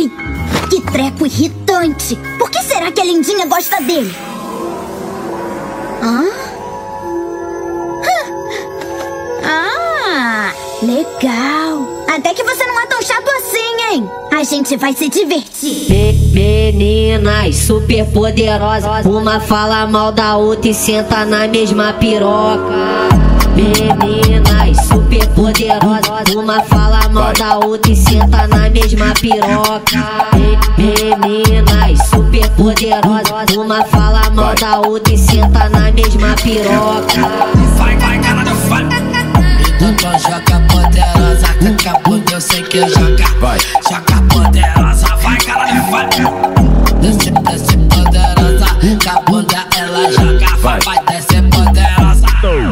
mim. Que treco irritante. Por que será que a lindinha gosta dele? Legal. Até que você não é tão chato assim, hein? A gente vai se divertir. Meninas super poderosas, uma fala mal da outra e senta na mesma piroca. Meninas super poderosas, uma fala mal da outra e senta na mesma piroca. Meninas super poderosas, uma fala mal da outra e senta na mesma piroca. Vai, caralho, vai. Então joga poderosa, que acabou, eu sei que joga. Vai, joga poderosa, vai, caralho, vai. Desce poderosa, que a bunda ela joga. Vai, desce poderosa.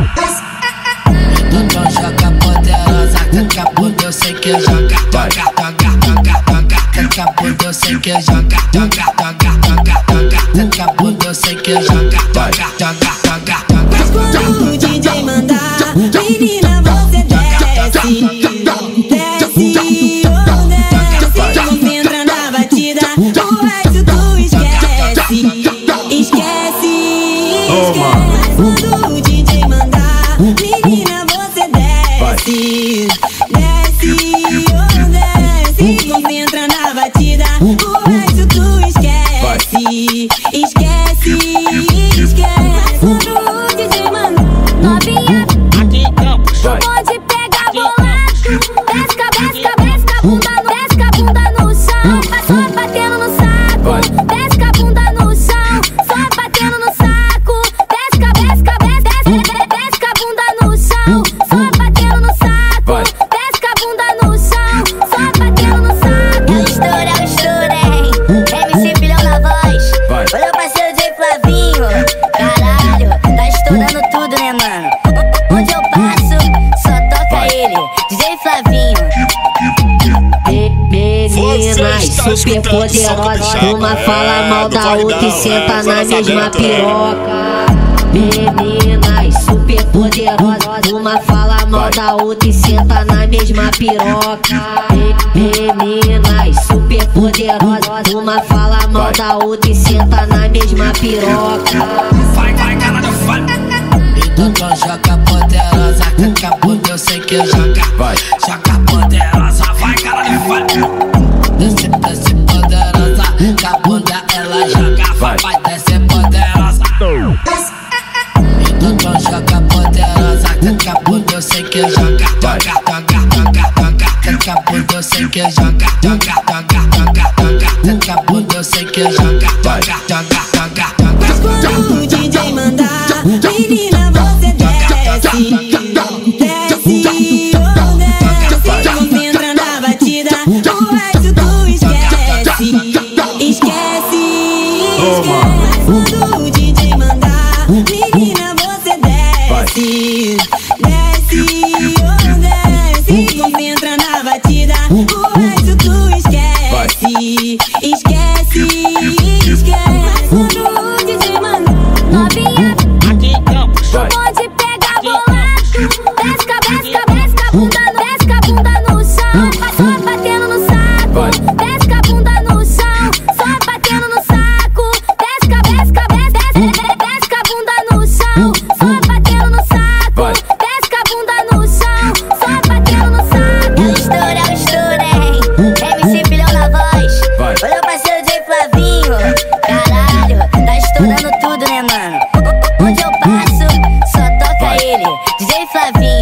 Então joga poderosa, que acabou, eu sei que joga. Joga, que acabou, eu sei que joga. Joga, que acabou, eu sei que joga. Joga. Quando o DJ mandar, menina, você desce. Desce, oh desce. Quando entra na batida, o resto tu esquece. Esquece. Quando o DJ mandar, menina, você desce. Desce, oh desce. Quando entra na batida, o resto tu esquece. Esquece. Quando o DJ mandar, novinha, tu pode pegar bolado. Desce a bunda no chão, só batendo no saco. Desce a bunda no chão, só batendo no saco. Desce a bunda no chão, só batendo no saco. Desce a bunda no chão, só batendo no saco. Eu estourei. MC Filhão na voz. Olha o parceiro de Flavinho. Caralho, tá estourando tudo, né, mano? Onde eu passo, só toca ele, DJ Flavinho. Meninas super poderosas, uma fala mal da outra e senta na mesma piroca. Meninas super poderosas, uma fala mal da outra e senta na mesma piroca. Meninas super poderosas, uma fala mal da outra e senta na mesma piroca. Vai, caralho, vai. Então joga poderosa, que acabou, eu sei que joga. Vai, joga poderosa, vai, caralho, vai. Desce poderosa, que a bunda ela joga. Vai, desce poderosa. Então joga poderosa, que acabou, eu sei que joga. Joga, que acabou, eu sei que joga. Joga, que acabou, eu sei que joga. Joga. Quando o DJ mandar, menina, você desce. Desce, oh desce. Quando entra na batida, o resto tu esquece. Esquece. Quando o DJ mandar, menina, você desce. Desce, oh desce. Quando entra na batida, o resto tu esquece. Esquece. Quando o DJ mandar, novinha, tu pode pegar bolado. Desce a bunda no chão, só batendo no saco. Desce a bunda no chão, só batendo no saco. Desce a bunda no chão, só batendo no saco. Desce a bunda no chão, só batendo no saco. Eu estourei. MC Filhão na voz. Olha o parceiro de Flavinho. Caralho, tá estourando tudo, né, mano? Onde eu passo, só toca ele, DJ Flavinho.